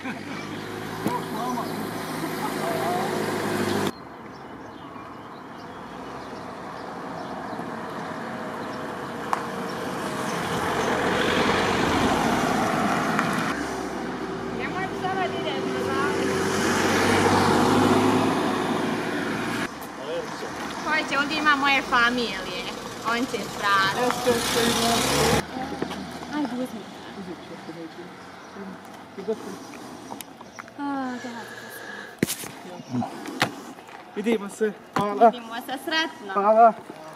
Pojďte, ovdje ima moje familije. On će stradati. Ajde, uzmi. Vidimo se. Hvala. Vidimo se, sretno. Hvala.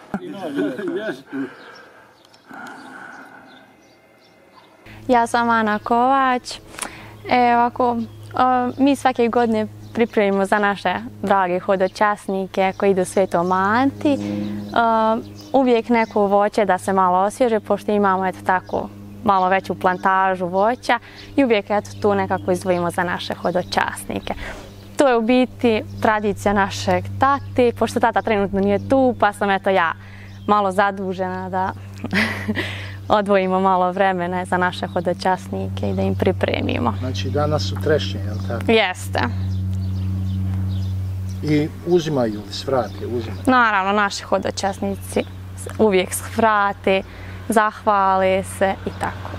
Ja sam Ana Kovač. Ovako, mi svake godine pripremimo za naše drage hodočasnike koji idu Svetom Anti. Uvijek neko voće da se malo osvježe, pošto imamo eto tako malo veću plantažu voća i uvijek eto tu nekako izdvojimo za naše hodočasnike. To je u biti tradicija našeg tate, pošto tata trenutno nije tu, pa sam eto ja malo zadužena da odvojimo malo vremena za naše hodočasnike i da im pripremimo. Znači danas su trešnje, je li tako? Jeste. I uzimaju li svrate? Uzimaju. Naravno, naši hodočasnici uvijek svrate, zahvale se i tako.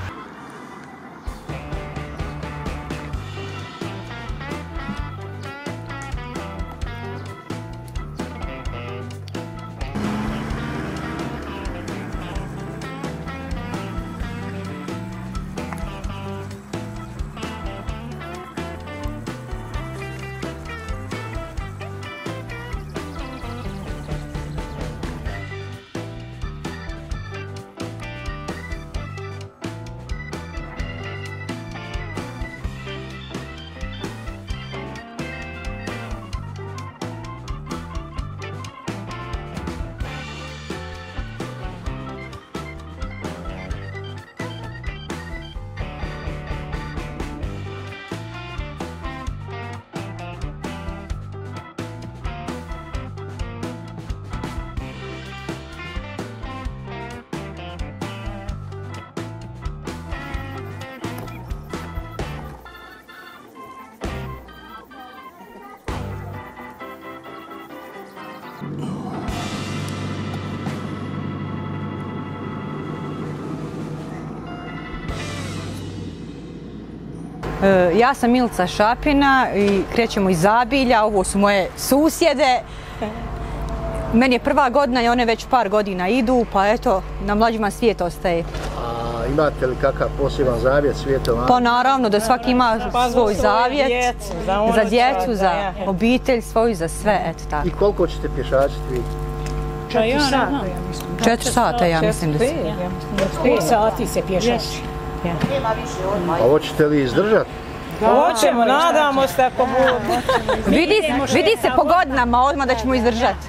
Ja sam Milica Šapina i krećemo iz Zabilja, ovo su moje susjede. Meni je prva godina i one već par godina idu, pa eto, na mlađima svijet ostaje. A imate li kakav poseban zavjet Svetom Anti? Pa naravno da svaki ima svoj zavjet, za djecu, za obitelj svoju, za sve, eto tako. I koliko ćete pješačiti vi? 4 sata, 4 sata, ja mislim da se. 5 sati se pješaš. A hoćete li izdržati? Hoćemo, nadamo se ako bude. Vidi se po godinama odmah da ćemo izdržati.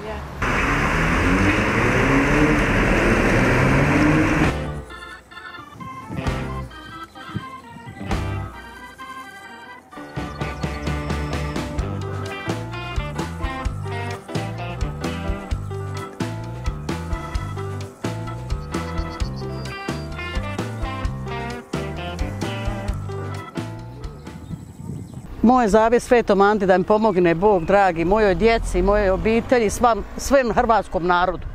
Moj zavjet Svetom Anti da mi pomogne Bog dragi, mojoj djeci, mojoj obitelji, svem hrvatskom narodu.